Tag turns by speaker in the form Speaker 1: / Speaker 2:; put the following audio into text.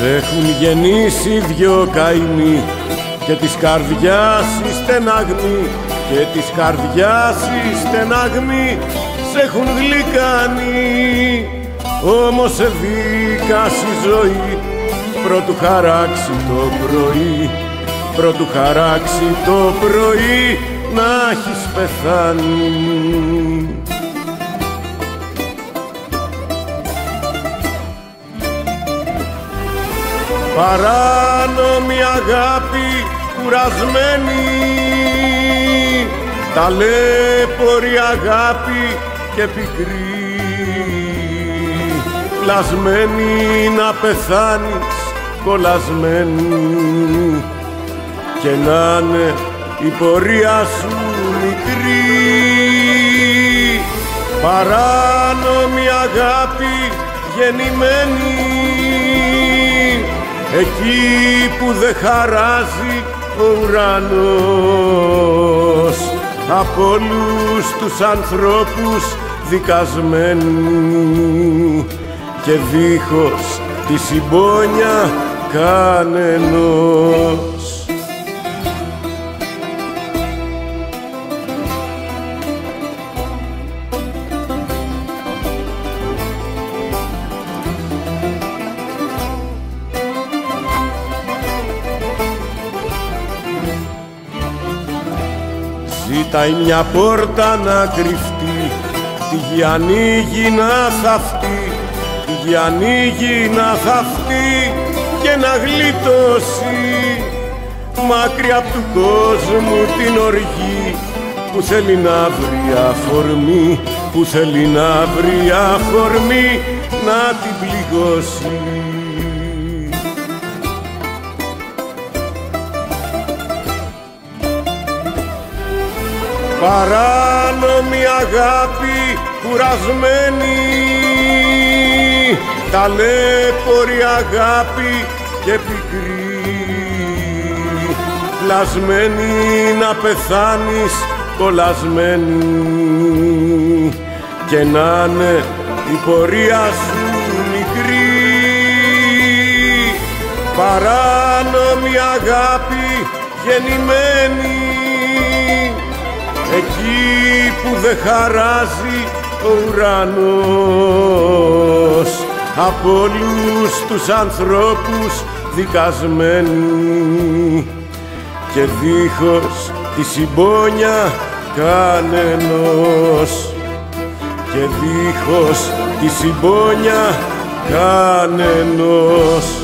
Speaker 1: έχουν γεννήσει δυο καημοί και της καρδιάς η στεναγμή, και της καρδιάς η στεναγμή σ' έχουν γλυκάνει. Όμως σε δίκας η ζωή πρώτου χαράξει το πρωί, πρώτου χαράξει το πρωί να έχεις πεθάνει. Παράνομη αγάπη κουρασμένη, ταλέπορη αγάπη και πικρή, κλασμένη να πεθάνεις κολλασμένη, και να'ναι η πορεία σου μικρή. Παράνομη αγάπη γεννημένη, εκεί που δεν χαράζει ο ουρανός, από όλους τους ανθρώπους δικασμένοι, και δίχως τη συμπόνια κανενός. Ζητάει μια πόρτα να κρυφτεί, τη γη ανοίγει να θαυτεί, τη γη ανοίγει να θαυτεί και να γλιτώσει, μακριά απ' του κόσμου την οργή, που θέλει να βρει αφορμή, που θέλει να βρει αφορμή να την πληγώσει. Παράνομη αγάπη κουρασμένη, ταλέπορη αγάπη και πικρή, κλασμένη να πεθάνεις κολλασμένη, και να'ναι η πορεία σου μικρή. Παράνομη αγάπη γεννημένη, εκεί που δεν χαράζει ο ουρανός, από όλους τους ανθρώπους δικασμένοι, και δίχως τη συμπόνια κανενός, και δίχως τη συμπόνια κανενός.